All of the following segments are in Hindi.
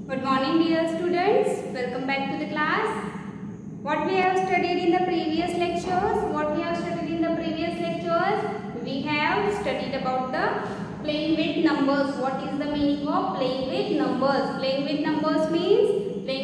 Good morning dear students, welcome back to the class. What we have studied in the previous lectures? We have studied about the playing with numbers. What is the meaning of playing with numbers? Playing with numbers means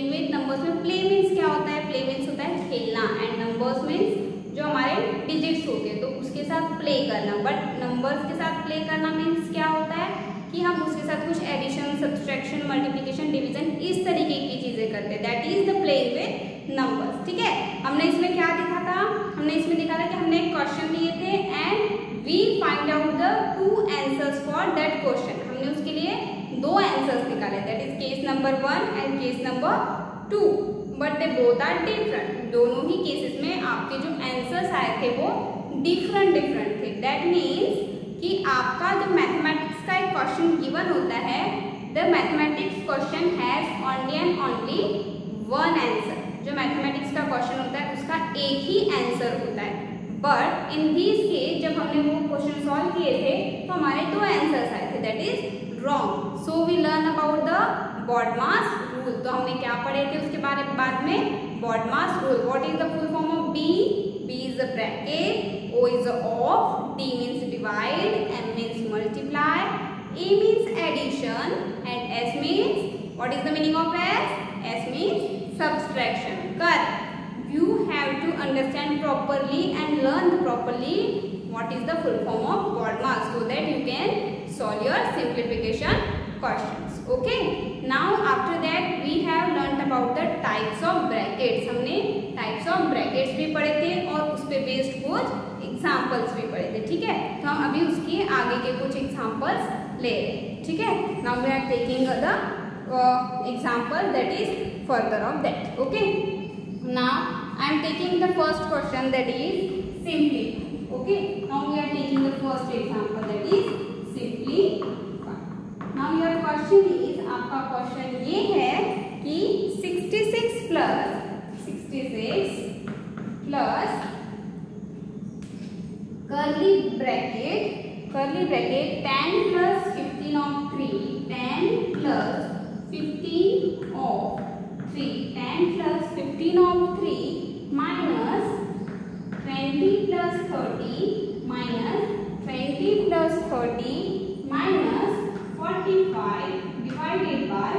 play means क्या होता है? Play means होता है खेलना and numbers means जो हमारे digits होते हैं तो उसके साथ play करना. But numbers के साथ play करना means क्या होता है कि हम उसके साथ कुछ एडिशन, सब्सट्रैक्शन, मल्टीप्लिकेशन, डिवीजन इस तरीके की चीजें करते हैं. That is the playing with numbers. ठीक है, हमने इसमें क्या देखा था? हमने इसमें देखा था कि हमने एक क्वेश्चन लिए थे and we find out the 2 answers for that question. हमने उसके लिए 2 आंसर्स निकाले. That is case number 1 and case number 2. But they both are different. दोनों ही केसेस में आपके जो आंसर्स आए थे वो डिफरेंट थे. दैट मीन्स कि आपका जो मैथमेटिक्स का एक क्वेश्चन गिवन होता है, the mathematics question has only and only 1 answer. जो मैथमेटिक्स का क्वेश्चन होता है उसका एक ही आंसर होता है. बट इन दिस केस जब हमने वो क्वेश्चन सॉल्व किए थे तो हमारे 2 आंसर्स आए थे. That is wrong. So we learn about the BODMAS rule. तो हमने क्या पढ़े थे उसके बारे में बाद में? BODMAS rule. What is the full form of B? B is a bracket, O is a off, D means divide, M means multiply, A means addition and S means, what is the meaning of S? S means subtraction. Correct. You have to understand properly and learn properly what is the full form of BODMAS so that you can solve your simplification questions. Okay. Now after that we have learnt about the types of brackets. हमने types of brackets भी पढ़े थे और उस पे based कुछ examples भी पढ़े थे. ठीक है, तो हम अभी उसके आगे के कुछ examples ले रहे हैं. ठीक है, now we are taking the example that is further of that. Okay, now I am taking the first question that is simply. Okay, now we are taking the first example that is simply. Now your question is, आपका क्वेश्चन ये है कि 66 plus curly bracket 10 plus 15 of 3 10 plus 15 of 3 minus 20 plus 30 minus 45 divided by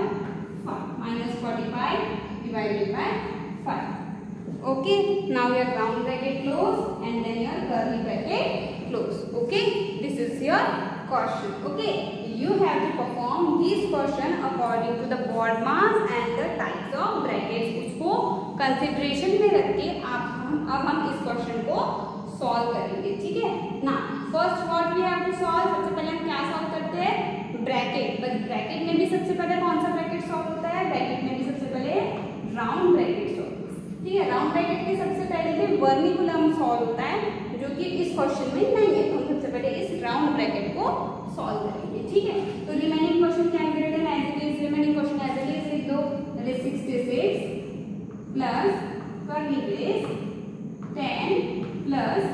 5. Okay, now your round bracket close and then your curly bracket close. Okay, this is your question. Okay, you have to perform this question according to the BODMAS and the types of brackets. उसको consideration में रख के अब हम इस क्वेश्चन को सॉल्व करेंगे. ठीक है ना. First what we have to solve. सबसे पहले हम क्या सॉल्व करते हैं? ब्रैकेट. बट ब्रैकेट में भी सबसे पहले कौन सा ब्रैकेट सॉल्व होता है? ब्रैकेट में भी सबसे पहले राउंड ब्रैकेट सॉल्व. ठीक है, राउंड ब्रैकेट के सबसे पहले भी वर्निकुलम सॉल्व होता है जो कि इस क्वेश्चन में नहीं है. तो हम सबसे पहले इस राउंड ब्रैकेट को सॉल्व करेंगे. ठीक है, तो रिमेनिंग क्वेश्चन क्या है? Remaining question as it is लिख दो. That is 66 plus curly brace 10 plus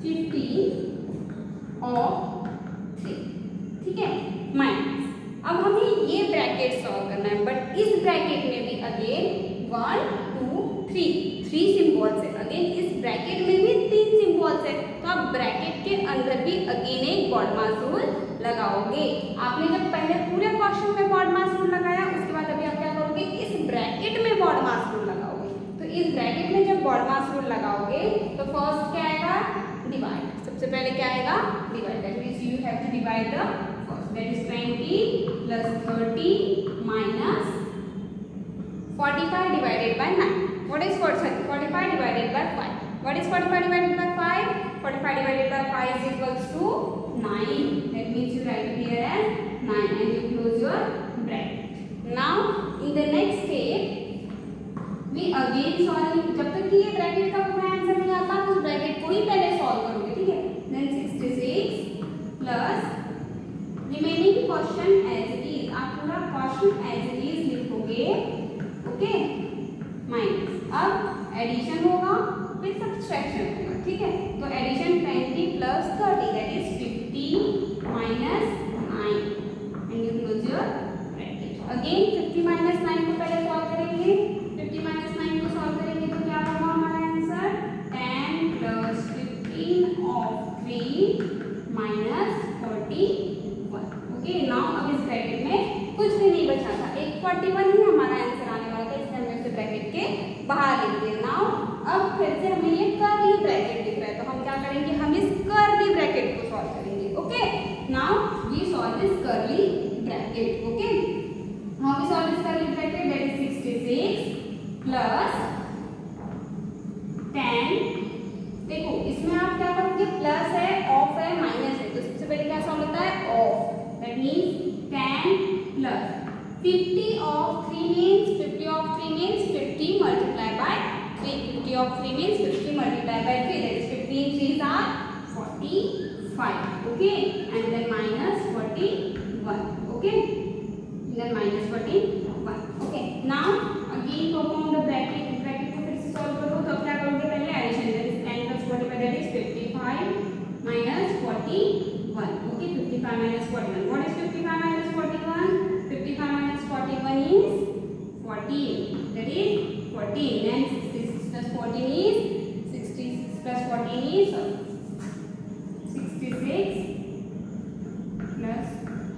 15 of 3. ठीक है, माइनस. अब हमें ये ब्रैकेट सॉल्व करना है. बट इस ब्रैकेट में भी अगेन 1 2 3 सिंबल्स है. अगेन इस ब्रैकेट में भी 3 सिंबल्स है. तो आप ब्रैकेट के अंदर भी अगेन एक BODMAS रूल लगाओगे. आपने जब पहले पूरे क्वेश्चन में BODMAS रूल लगाया उसके बाद अभी आप क्या करोगे? इस ब्रैकेट में BODMAS रूल लगाओगे. तो इस ब्रैकेट में जब BODMAS रूल लगाओगे तो फर्स्ट क्या आएगा? डिवाइड. सबसे पहले क्या आएगा? Divide. That means you have to divide the first. That is 20 plus 30 minus 45 divided by 9. What is 45 divided by 5? What is 45 divided by 5? 45 divided by 5 is equals to 9. That means you write it here as 9 and you close your bracket. Now in the next step we again solve. जब तक कि ये ब्रैकेट का पूरा आंसर नहीं आता तो ब्रैकेट को ही पहले सॉल्व करोगे. ठीक है, then 66 plus remaining question as it is. आप पूरा क्वेश्चन एज इट इज लिखोगे. Okay, minus. अब एडिशन होगा फिर सब्सट्रैक्शन होगा. ठीक है, तो addition 20 plus 30 that is 50 minus 9 and you close your bracket. Again 50 minus 9 को पहले सॉल्व करेंगे। 50 माइनस 9 को सॉल्व करेंगे तो क्या होगा हमारा answer 10 plus 15 of 3 minus 41। Okay, now अब इस ब्रैकेट में कुछ भी नहीं बचा था, एक 41 ही हमारा आंसर आने वाला था, इसलिए हमने उसे ब्रैकेट के बाहर लिख दिया। नाउ अब फिर से हमें ये कर्ली ब्रैकेट दिख रहा है, तो हम क्या करेंगे, हम इस कर्ली ब्रैकेट को सॉल्व करेंगे। Okay, now we solve this curly bracket. Okay, how we solve this curly bracket, that is 66 plus 10। देखो इसमें आप क्या करोगे, प्लस है, ऑफ है, माइनस है, तो सबसे पहले क्या सॉल्व होता है, of, that means 10 plus 50 of 3 means 50 of 3 means 50 multiply by 3, 50 of 3 means 50 multiplied by 3, that is 15 3s are 45. Okay, and then minus 41. Okay, and then minus 41. Okay, now again perform the bracket को फिर से solve करो, तो क्या करोगे, पहले addition, that is 10 plus 45, that is 55 minus 41. Okay, 55 minus 41. What is 55 minus 41? 55 minus 41 is 14. That is 14. Then 66 plus 14 is 66 plus 14 is 66 plus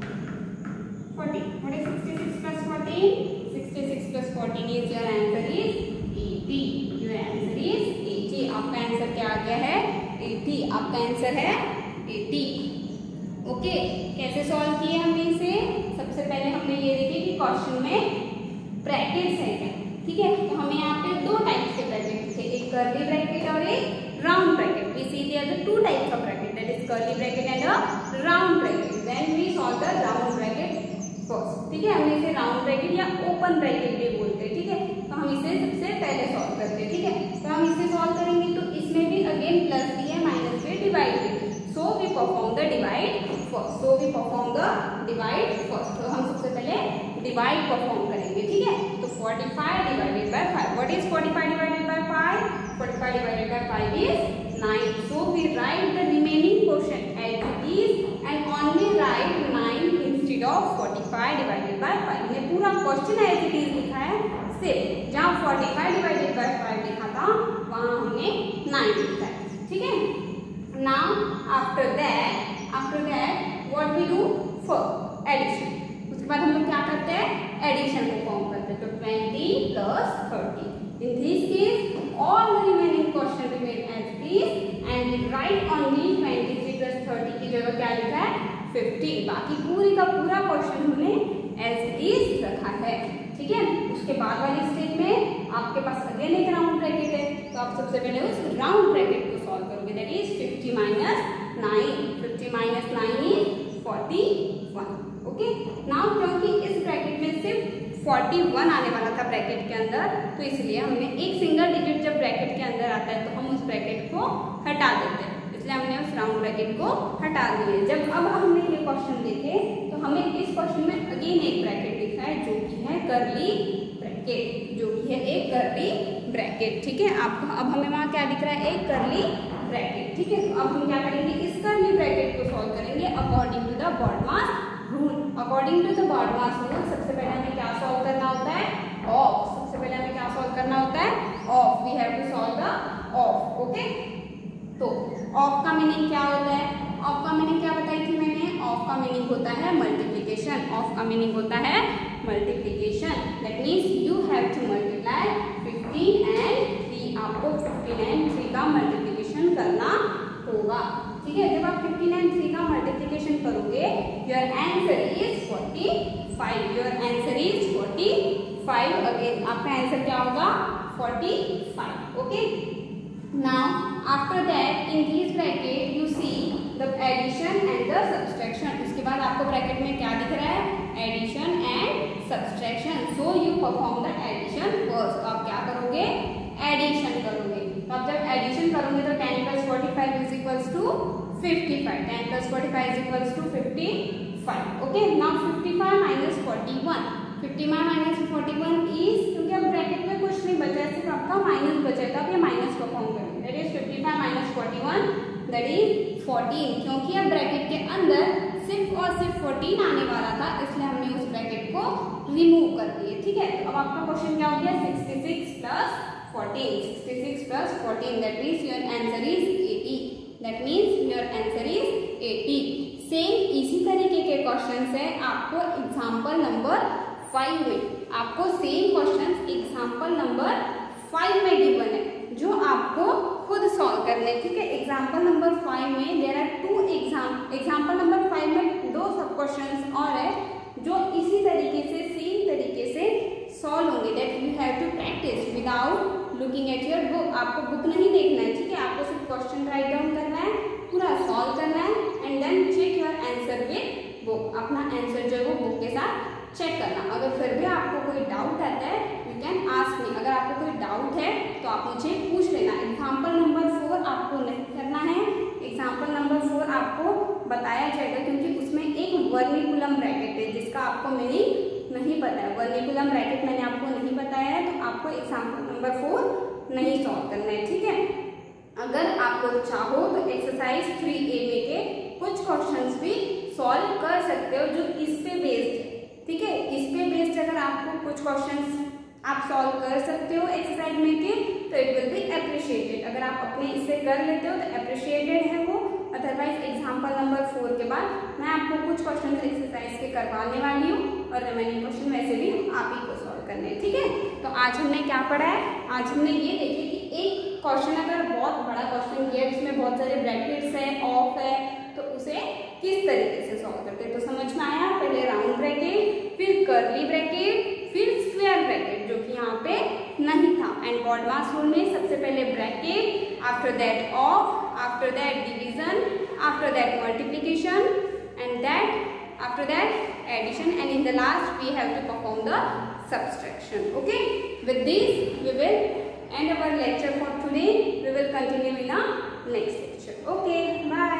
14. What is 66 plus 14? 66 plus 14 is your answer is 80. Your answer is 80. आपका आंसर क्या आ गया है, 80. आपका आंसर है 80. ओके, कैसे सॉल्व किए हमने इसे, सबसे पहले हमने ये देखे कि क्वेश्चन में ब्रैकेट्स हैं क्या, ठीक है। तो हमें यहाँ पे दो टाइप्स के ब्रैकेट थे, एक कर्ली ब्रैकेट और एक round bracket. We see there are two types of bracket, that is curly bracket and a round bracket. Then we solve the round bracket first, ठीक है। हम इसे राउंड ब्रैकेट या ओपन ब्रैकेट भी बोलते हैं, ठीक है। तो हम इसे सबसे पहले सॉल्व करते हैं, ठीक है। तो हम इसे सॉल्व करेंगे तो इसमें भी अगेन प्लस भी है, माइनस भी, डिवाइड भी, so we perform the divide first. So we perform the divide first. तो हम सबसे पहले डिवाइड परफॉर्म करेंगे, ठीक है। तो 45 divided by 5. What is 45 divided by 5? 45 divided by 5 is 9. So we write the remaining portion as it is and only write 9 instead of 45 divided by 5. हमने पूरा क्वेश्चन as it is लिखा है, सिर्फ जहाँ 45 divided by 5 लिखा था वहाँ हमने 9 लिखा है, ठीक है। Now after that what we do for addition? उसके बाद हम लोग क्या करते हैं, एडिशन को फॉर्म करते हैं। तो 20 plus 30. In this case all the remaining question remain as it is and we write only 23 plus 30 की जगह क्या लिखा है, 50. बाकी पूरी का पूरा क्वेश्चन हमने as it is रखा है, ठीक है। उसके बाद वाली स्टेप में आपके पास अगेन एक राउंड ब्रैकेट है, तो आप सबसे पहले उस राउंड ब्रैकेट को सॉल्व करोगे, that is 50 minus 9. 50 minus 9 is 41. Okay, now क्योंकि इस ब्रैकेट में सिर्फ 41 आने वाला था ब्रैकेट के अंदर, तो इसलिए हमने एक सिंगल डिजिट जब ब्रैकेट के अंदर आता है तो हम उस ब्रैकेट को हटा देते हैं, इसलिए हमने उस राउंड ब्रैकेट को हटा दिए। जब अब हमने ये क्वेश्चन देखे तो हमें इस क्वेश्चन में अगेन एक ब्रैकेट दिखा है जो कि है कर्ली ब्रैकेट, जो कि है एक कर्ली ब्रैकेट, ठीक है। आपको अब हमें वहाँ क्या दिख रहा है, एक कर्ली ब्रैकेट, ठीक है। तो अब हम क्या करेंगे, इस कर्ली ब्रैकेट को सॉल्व करेंगे according to the BODMAS rule. According to the BODMAS rule सबसे पहले हमें क्या सॉल्व करना होता है, ऑफ। सबसे पहले हमें क्या सॉल्व करना होता है, of. We have to solve the of, okay. तो ऑफ का मीनिंग क्या होता है, ऑफ का मीनिंग क्या बताई थी मैंने, ऑफ का मीनिंग होता है मल्टीप्लिकेशन। ऑफ का मीनिंग होता है multiplication, that means you have to multiply 15 and 3। आपको 15 एंड 3 का मल्टीप्लिकेशन करना होगा, ठीक है। जब आप 15 एंड 3 का मल्टीप्लिकेशन करोगे your answer is 45। Your answer is 45। Again आपका आंसर क्या होगा, 45, okay. Now after that in this bracket you see the addition and the subtraction. उसके बाद आपको ब्रैकेट में क्या दिख रहा है, addition and subtraction. So you perform the addition first. तो आप क्या करोगे, एडिशन करोगे। तो आप जब एडिशन करोगे तो 10 plus 45 is equals to 55. 10 plus 45 is equals to 55. Okay, now 55 minus 41. 55 minus 41 is, क्योंकि अब ब्रैकेट में कुछ नहीं बचा है, सिर्फ आपका माइनस बचा है, तो आप ये माइनस परफॉर्म करेंगे। That is 55 minus 41, that is 14। क्योंकि अब ब्रैकेट के अंदर सिर्फ और सिर्फ 14 आने वाला था, इसलिए हमने उस ब्रैकेट को को रिमूव कर दिए, ठीक है। तो अब आपका क्वेश्चन क्या हो गया, 66 plus 14, 66 plus 14, that means your answer is 80, that means your answer is 80। Same इसी तरीके के क्वेश्चन है आपको एग्जाम्पल नंबर 5 में, आपको सेम क्वेश्चन एग्जाम्पल नंबर 5 में गिवन है, जो आपको खुद सॉल्व करने, ठीक है। एग्जाम्पल नंबर 5 में देयर आर 2 एग्जाम्पल नंबर 5 में 2 सब क्वेश्चंस और है जो इसी तरीके से सेम तरीके से सॉल्व होंगे, that you have to practice without looking at your book. आपको बुक नहीं देखना है, ठीक है, आपको सिर्फ क्वेश्चन राइट डाउन करना है, पूरा सॉल्व करना है and then check your answer with book. अपना आंसर जो है वो बुक के साथ चेक करना। अगर फिर भी आपको कोई डाउट आता है यू कैन आस्क मी, अगर आपको कोई डाउट है तो आप मुझे पूछ लेना। एग्जाम्पल नंबर 4 आपको नहीं करना है, एग्जाम्पल नंबर 4 आपको बताया जाएगा क्योंकि उसमें एक वर्निकुलम ब्रैकेट है जिसका आपको मीनिंग नहीं पता है। वर्निकुलम ब्रैकेट मैंने आपको नहीं बताया है तो आपको एग्जाम्पल नंबर 4 नहीं सॉल्व करना है, ठीक है। अगर आप लोग चाहो तो एक्सरसाइज 3A में के कुछ क्वेश्चंस भी सॉल्व कर सकते हो जो इस पे बेस्ड है, ठीक है। इस पे बेस्ड अगर आपको कुछ क्वेश्चंस आप सॉल्व कर सकते हो एक्सरसाइज में के तो इट विल बी अप्रिशिएटेड। अगर आप अपने इससे कर लेते हो तो अप्रिशिएटेड है वो। अदरवाइज एग्जाम्पल नंबर 4 के बाद मैं आपको कुछ क्वेश्चन एक्सरसाइज के करवाने वाली हूँ और रिमेनिंग क्वेश्चन वैसे भी आप ही को सॉल्व करने हैं, ठीक है। तो आज हमने क्या पढ़ा है, आज हमने ये देखे कि एक क्वेश्चन अगर बहुत बड़ा क्वेश्चन दिया है जिसमें बहुत सारे ब्रैकेट्स है, ऑफ है, तो उसे किस तरीके से सॉल्व करते हैं। तो समझ में आया, पहले राउंड ब्रैकेट, फिर कर्ली ब्रैकेट, फिर स्क्वायर ब्रैकेट जो कि यहाँ पे नहीं था। एंड BODMAS रूल में सबसे पहले bracket, after that of, after that division, after that multiplication and that after that addition, and in the last we have to perform the subtraction. Okay, with this we will end our lecture for today. We will continue in our next lecture. Okay, bye.